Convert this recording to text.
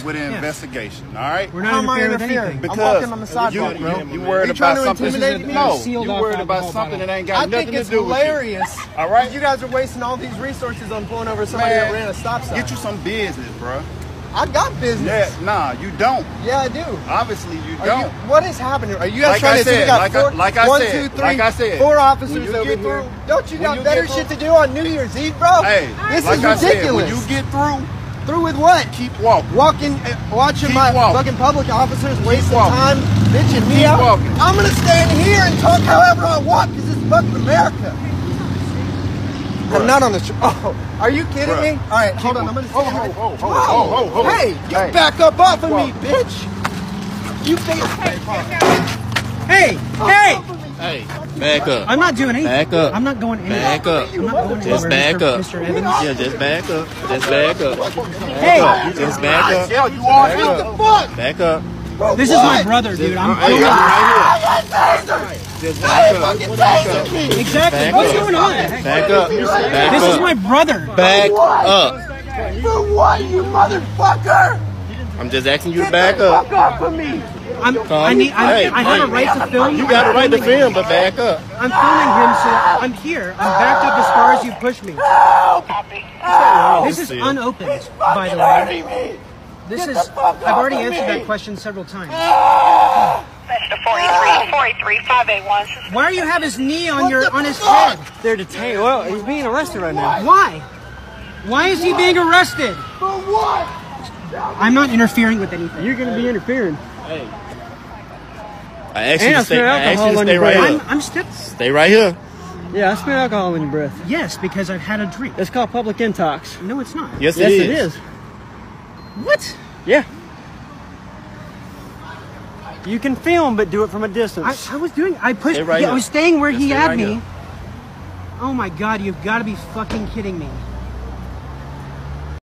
with an investigation, all right? We're not interfering with anything. Because I'm walking on the sidewalk, bro. You worried about something. No, you worried about something that ain't got nothing to do with you. I think it's hilarious. All right? You guys are wasting all these resources on pulling over somebody that ran a stop sign. Get you some business, bro. I got business. Yeah, nah, you don't. Yeah, I do. Obviously, you don't. What is happening? Are you guys trying to say we got four officers over here? Don't you got better shit to do on New Year's Eve, bro? Hey, this is ridiculous. When you get through with what? Keep walking. Watching my fucking public officers wasting time, bitching me out. I'm gonna stand here and talk however I want because it's fucking America. I'm not on the show. Oh, are you kidding me? All right, hold on. I'm gonna stand here. Hey, you back up off of me, bitch. You think? Hey, Hey, back up. I'm not doing anything. Back up. I'm not going anywhere. Back up. I'm not going Just anywhere, back up. Mr. Evans. Yeah, just back up. Just back up. Hey, just back up. You are what the fuck? Back up. This is my brother, dude. I'm right here. Just back up. Exactly. What's going on? Back up. This is my brother. Back up. For what, you motherfucker? I'm just asking you to back up. Fuck off of me. I have a right to film. You got a right to film, but back up. I'm filming him, so I'm here. I'm backed up as far as you push me. This is unopened, by the way. This is. I've already answered that question several times. Mr. 483-581. Why do you have his knee on his head? They're detained. Well, he's being arrested right now. Why? Why is he being arrested? For what? I'm not interfering with anything. You're going to be interfering. Hey. I asked you to stay right here. I'm still. Stay right here. Yeah, I smell alcohol in your breath. Yes, because I've had a drink. It's called public intox. No, it's not. Yes, it is. What? Yeah. You can film, but do it from a distance. I was doing. I was staying where he had me. Oh my God! You've got to be fucking kidding me.